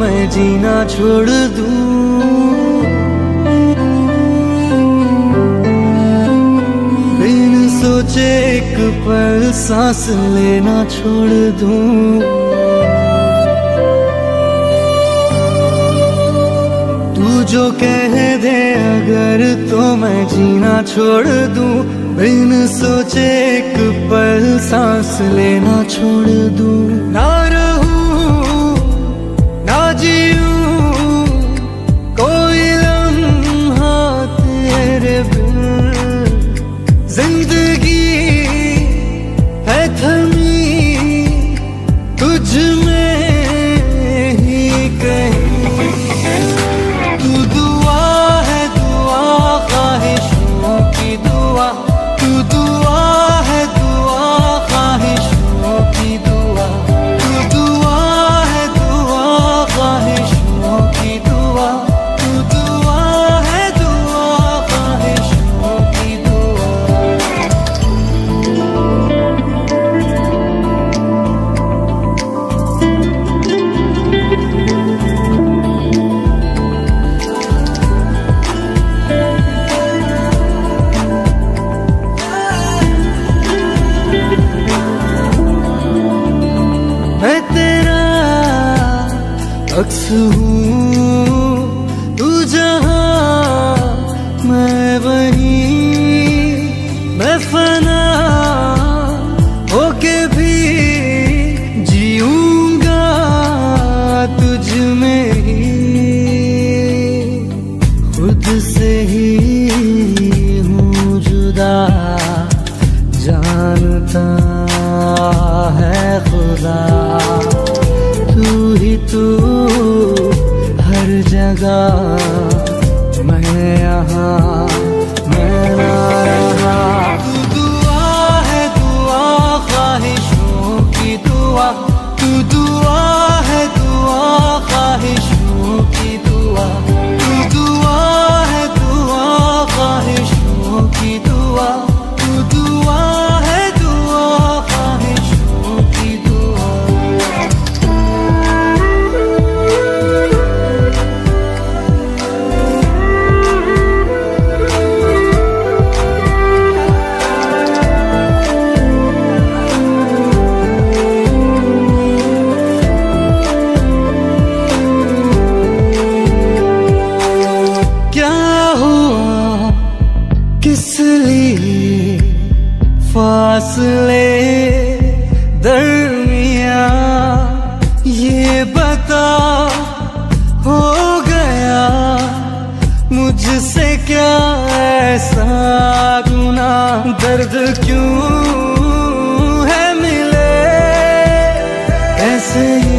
मैं जीना छोड़ दूं। बिन सोचे एक पल सांस लेना छोड़ दूं। तू जो कह दे अगर तो मैं जीना छोड़ दूं। बिन सोचे एक पल सांस लेना छोड़ दूं। ना रहूं ना जीऊं कोई लम्हा तेरे बिन। जिंदगी है थमी तुझ में ही कहीं। तू दुआ है दुआ ख्वाहिशों की दुआ। तू दुआ है दुआ ख्वाहिशों की दुआ। तू दुआ है दुआ ख्वाहिशों की दुआ। तू दुआ है दुआ ख्वाहिशों की दुआ। मैं तेरा अक्स हूँ तू जहाँ मैं वहीं। मैं फना होके भी जीऊंगा तुझ में ही। खुद से ही हूँ जुदा जानता है खुदा। तू ही तू हर जगह मैं यहाँ मैं ना रहा। तू दुआ है दुआ ख्वाहिशों की दुआ। तू दुआ है दुआ ख्वाहिशों की दुआ। तू दुआ है दुआ ख्वाहिशों की दुआ। तू दुआ है दुआ ख्वाहिशों की दुआ। क्या हुआ किस लिए फासले दरमिया ये बता। हो गया मुझसे क्या ऐसा गुनाह। दर्द क्यों है मिले ऐसे ही